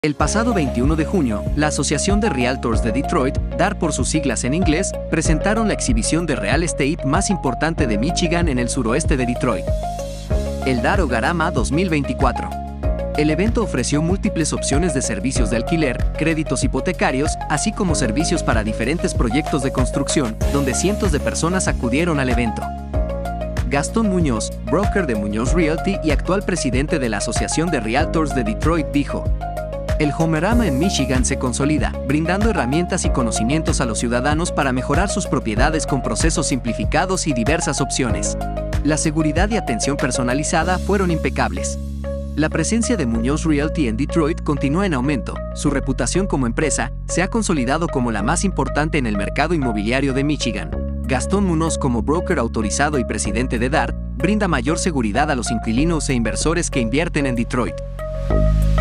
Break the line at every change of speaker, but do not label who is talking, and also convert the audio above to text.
El pasado 21 de junio, la Asociación de Realtors de Detroit, DAR por sus siglas en inglés, presentaron la exhibición de real estate más importante de Michigan en el suroeste de Detroit, el DAR Ogarama 2024. El evento ofreció múltiples opciones de servicios de alquiler, créditos hipotecarios, así como servicios para diferentes proyectos de construcción, donde cientos de personas acudieron al evento. Gastón Muñoz, broker de Muñoz Realty y actual presidente de la Asociación de Realtors de Detroit, dijo: "El Homerama en Michigan se consolida, brindando herramientas y conocimientos a los ciudadanos para mejorar sus propiedades con procesos simplificados y diversas opciones. La seguridad y atención personalizada fueron impecables. La presencia de Muñoz Realty en Detroit continúa en aumento. Su reputación como empresa se ha consolidado como la más importante en el mercado inmobiliario de Michigan. Gastón Muñoz, como broker autorizado y presidente de DAR, brinda mayor seguridad a los inquilinos e inversores que invierten en Detroit".